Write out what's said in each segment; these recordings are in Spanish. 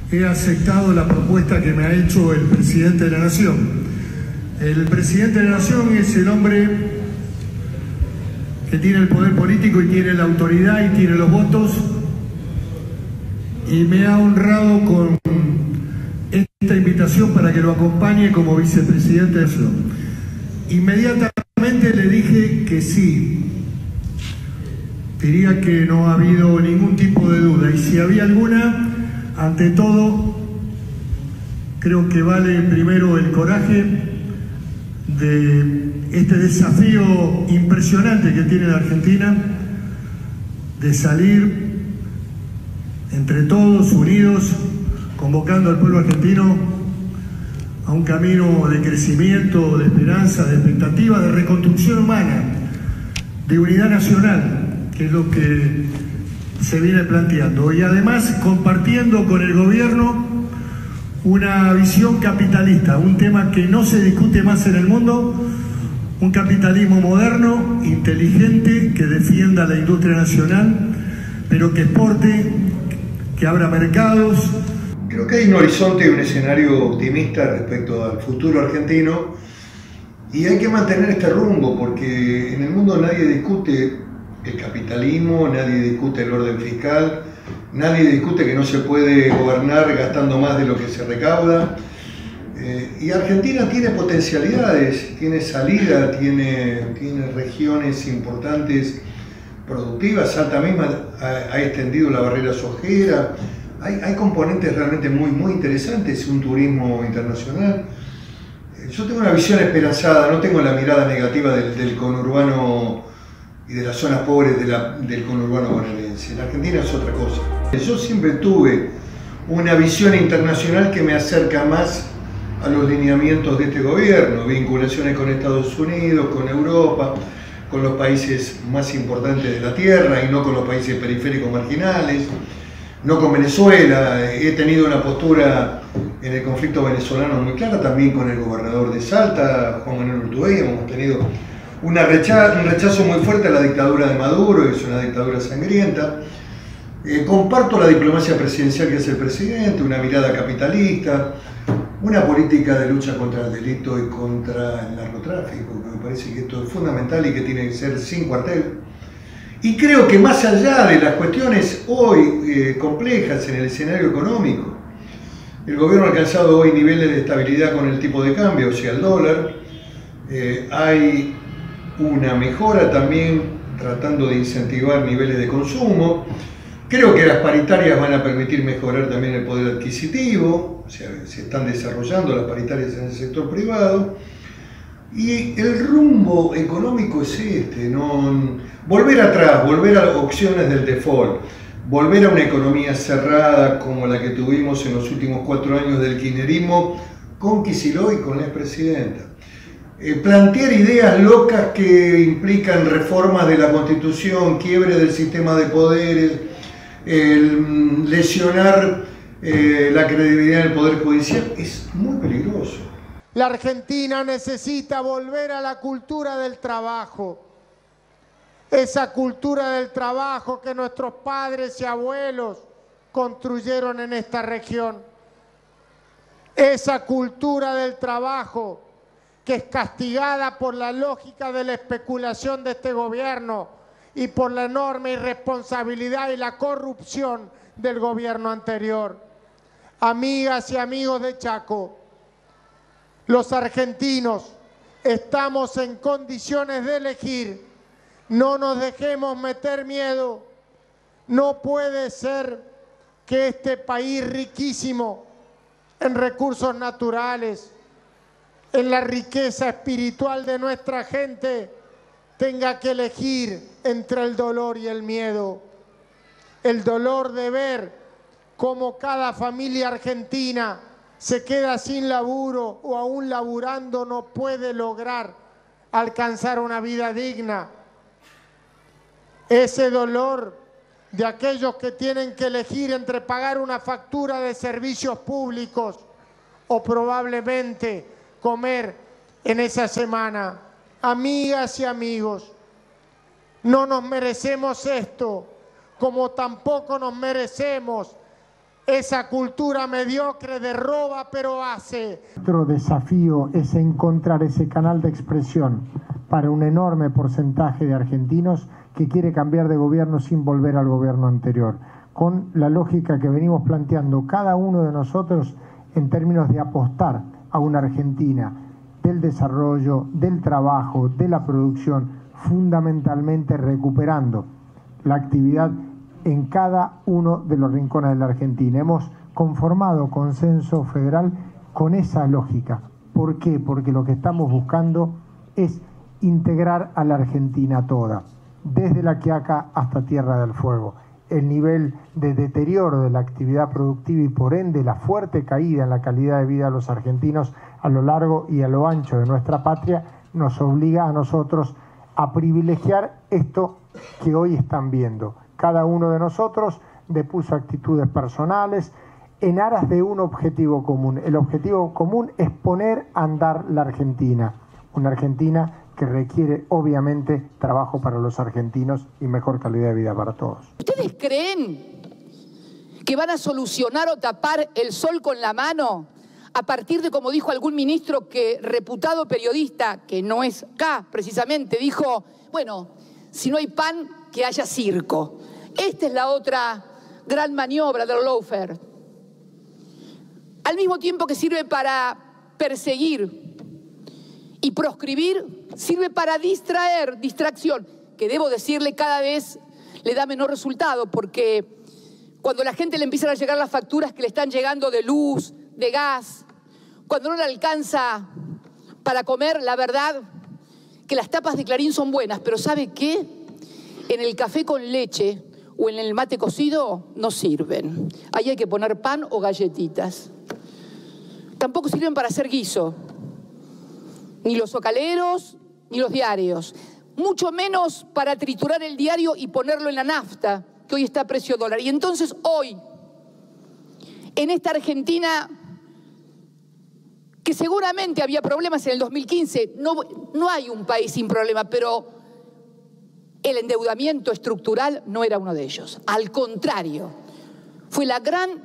he aceptado la propuesta que me ha hecho el presidente de la Nación. El presidente de la Nación es el hombre que tiene el poder político y tiene la autoridad y tiene los votos, y me ha honrado con esta invitación para que lo acompañe como vicepresidente de la Nación. Inmediatamente le dije que sí. Diría que no ha habido ningún tipo de duda, y si había alguna, ante todo, creo que vale primero el coraje de este desafío impresionante que tiene la Argentina de salir entre todos unidos, convocando al pueblo argentino a un camino de crecimiento, de esperanza, de expectativa, de reconstrucción humana, de unidad nacional, que es lo que se viene planteando, y además compartiendo con el gobierno una visión capitalista, un tema que no se discute más en el mundo, un capitalismo moderno, inteligente, que defienda la industria nacional, pero que exporte, que abra mercados. Creo que hay un horizonte y un escenario optimista respecto al futuro argentino, y hay que mantener este rumbo, porque en el mundo nadie discute el capitalismo, nadie discute el orden fiscal, nadie discute que no se puede gobernar gastando más de lo que se recauda. Y Argentina tiene potencialidades, tiene salida, tiene regiones importantes, productivas. Salta misma ha extendido la barrera sojera. Hay componentes realmente muy interesantes, un turismo internacional. Yo tengo una visión esperanzada, no tengo la mirada negativa del conurbano y de las zonas pobres del conurbano bonaerense. En Argentina es otra cosa. Yo siempre tuve una visión internacional que me acerca más a los lineamientos de este gobierno, vinculaciones con Estados Unidos, con Europa, con los países más importantes de la tierra y no con los países periféricos marginales, no con Venezuela. He tenido una postura en el conflicto venezolano muy clara, también con el gobernador de Salta, Juan Manuel Urtubey. Hemos tenido un rechazo muy fuerte a la dictadura de Maduro, que es una dictadura sangrienta. Comparto la diplomacia presidencial que hace el presidente, una mirada capitalista, una política de lucha contra el delito y contra el narcotráfico, que me parece que esto es fundamental y que tiene que ser sin cuartel. Y creo que más allá de las cuestiones hoy complejas en el escenario económico, el gobierno ha alcanzado hoy niveles de estabilidad con el tipo de cambio, o sea, el dólar. Hay una mejora también tratando de incentivar niveles de consumo. Creo que las paritarias van a permitir mejorar también el poder adquisitivo, o sea, se están desarrollando las paritarias en el sector privado. Y el rumbo económico es este, ¿no? Volver atrás, volver a opciones del default, volver a una economía cerrada como la que tuvimos en los últimos 4 años del kirchnerismo, con Kicillof y con la expresidenta. Plantear ideas locas que implican reformas de la Constitución, quiebre del sistema de poderes, lesionar la credibilidad del Poder Judicial, es muy peligroso. La Argentina necesita volver a la cultura del trabajo. Esa cultura del trabajo que nuestros padres y abuelos construyeron en esta región. Esa cultura del trabajo que es castigada por la lógica de la especulación de este gobierno y por la enorme irresponsabilidad y la corrupción del gobierno anterior. Amigas y amigos de Chaco, los argentinos estamos en condiciones de elegir. No nos dejemos meter miedo. No puede ser que este país riquísimo en recursos naturales, en la riqueza espiritual de nuestra gente, tenga que elegir entre el dolor y el miedo. El dolor de ver cómo cada familia argentina se queda sin laburo o aún laburando no puede lograr alcanzar una vida digna. Ese dolor de aquellos que tienen que elegir entre pagar una factura de servicios públicos o probablemente comer en esa semana. Amigas y amigos, no nos merecemos esto, como tampoco nos merecemos esa cultura mediocre de roba pero hace. Nuestro desafío es encontrar ese canal de expresión para un enorme porcentaje de argentinos que quiere cambiar de gobierno sin volver al gobierno anterior, con la lógica que venimos planteando cada uno de nosotros en términos de apostar a una Argentina del desarrollo, del trabajo, de la producción, fundamentalmente recuperando la actividad en cada uno de los rincones de la Argentina. Hemos conformado consenso federal con esa lógica. ¿Por qué? Porque lo que estamos buscando es integrar a la Argentina toda, desde La Quiaca hasta Tierra del Fuego. El nivel de deterioro de la actividad productiva y por ende la fuerte caída en la calidad de vida de los argentinos a lo largo y a lo ancho de nuestra patria nos obliga a nosotros a privilegiar esto que hoy están viendo. Cada uno de nosotros depuso actitudes personales en aras de un objetivo común. El objetivo común es poner a andar la Argentina, una Argentina que requiere obviamente trabajo para los argentinos y mejor calidad de vida para todos. ¿Ustedes creen que van a solucionar o tapar el sol con la mano a partir de, como dijo algún ministro que reputado periodista, que no es acá precisamente, dijo, bueno, si no hay pan, que haya circo? Esta es la otra gran maniobra del lawfare. Al mismo tiempo que sirve para perseguir y proscribir, sirve para distraer, distracción, que debo decirle cada vez le da menor resultado, porque cuando la gente le empiezan a llegar las facturas que le están llegando de luz, de gas, cuando no le alcanza para comer, la verdad que las tapas de Clarín son buenas, pero ¿sabe qué? En el café con leche o en el mate cocido no sirven. Ahí hay que poner pan o galletitas. Tampoco sirven para hacer guiso. Ni los zocaleros, ni los diarios. Mucho menos para triturar el diario y ponerlo en la nafta, que hoy está a precio dólar. Y entonces hoy, en esta Argentina, que seguramente había problemas en el 2015, no hay un país sin problema, pero el endeudamiento estructural no era uno de ellos. Al contrario, fue la gran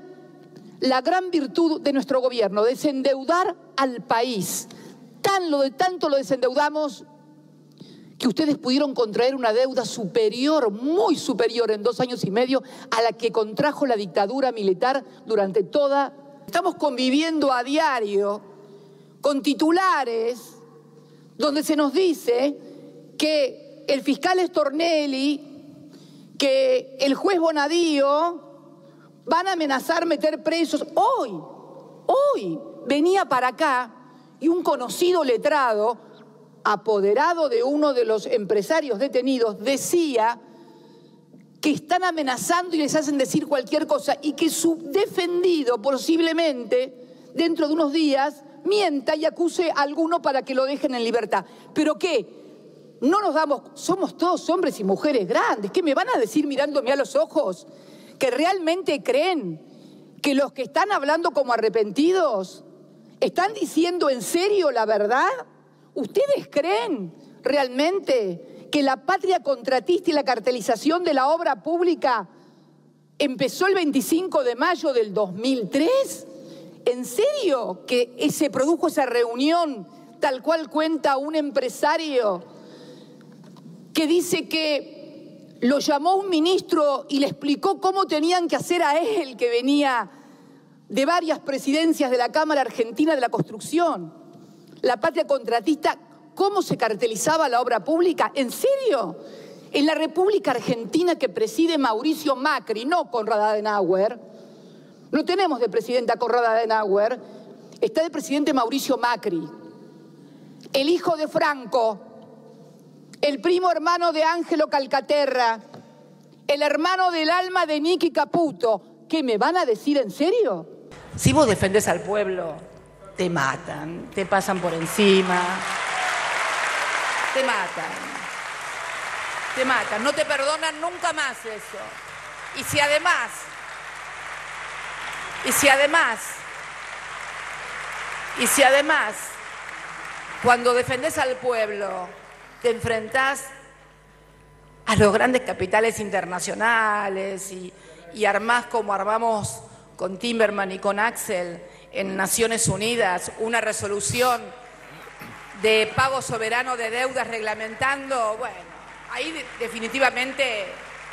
virtud de nuestro gobierno, desendeudar al país. Tanto lo desendeudamos que ustedes pudieron contraer una deuda superior, muy superior en 2 años y medio a la que contrajo la dictadura militar durante toda. Estamos conviviendo a diario con titulares donde se nos dice que el fiscal Stornelli, que el juez Bonadío van a amenazar meter presos. Hoy venía para acá y un conocido letrado, apoderado de uno de los empresarios detenidos, decía que están amenazando y les hacen decir cualquier cosa y que su defendido posiblemente dentro de unos días mienta y acuse a alguno para que lo dejen en libertad. ¿Pero qué? No nos damos, somos todos hombres y mujeres grandes. ¿Qué me van a decir mirándome a los ojos? ¿Que realmente creen que los que están hablando como arrepentidos están diciendo en serio la verdad? ¿Ustedes creen realmente que la patria contratista y la cartelización de la obra pública empezó el 25 de mayo del 2003? ¿En serio que se produjo esa reunión tal cual cuenta un empresario que dice que lo llamó un ministro y le explicó cómo tenían que hacer a él, que venía de varias presidencias de la Cámara Argentina de la Construcción? La patria contratista, ¿cómo se cartelizaba la obra pública? ¿En serio? En la República Argentina que preside Mauricio Macri, no Konrad Adenauer. No tenemos de presidenta a Konrad Adenauer, está de presidente Mauricio Macri, el hijo de Franco, el primo hermano de Ángelo Calcaterra, el hermano del alma de Nicky Caputo. ¿Qué me van a decir en serio? Si vos defendés al pueblo, te matan, te pasan por encima, te matan, no te perdonan nunca más eso. Y si además, cuando defendés al pueblo, te enfrentás a los grandes capitales internacionales y armás como armamos con Timmermans y con Axel en Naciones Unidas una resolución de pago soberano de deudas reglamentando, bueno, ahí definitivamente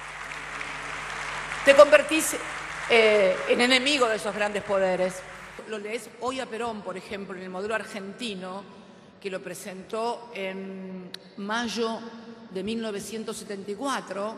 te convertís en enemigo de esos grandes poderes. Lo lees hoy a Perón, por ejemplo, en el modelo argentino, que lo presentó en mayo de 1974,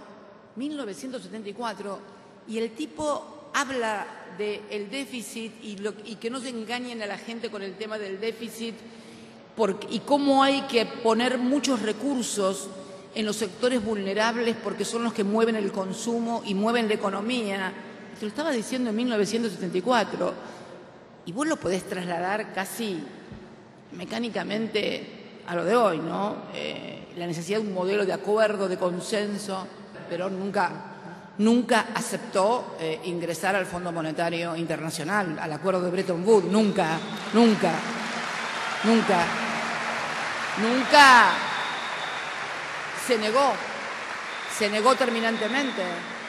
y el tipo habla del déficit y que no se engañen a la gente con el tema del déficit y cómo hay que poner muchos recursos en los sectores vulnerables porque son los que mueven el consumo y mueven la economía. Te lo estaba diciendo en 1974 y vos lo podés trasladar casi mecánicamente a lo de hoy, ¿no? La necesidad de un modelo de acuerdo, de consenso, pero nunca aceptó ingresar al Fondo Monetario Internacional, al acuerdo de Bretton Woods, nunca se negó terminantemente,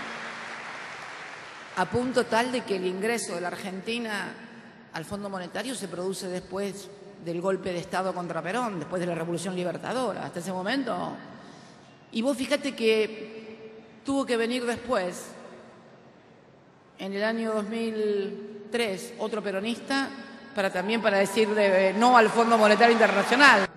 a punto tal de que el ingreso de la Argentina al Fondo Monetario se produce después del golpe de Estado contra Perón, después de la Revolución Libertadora, hasta ese momento. Y vos fíjate que tuvo que venir después, en el año 2003, otro peronista para decir no al Fondo Monetario Internacional.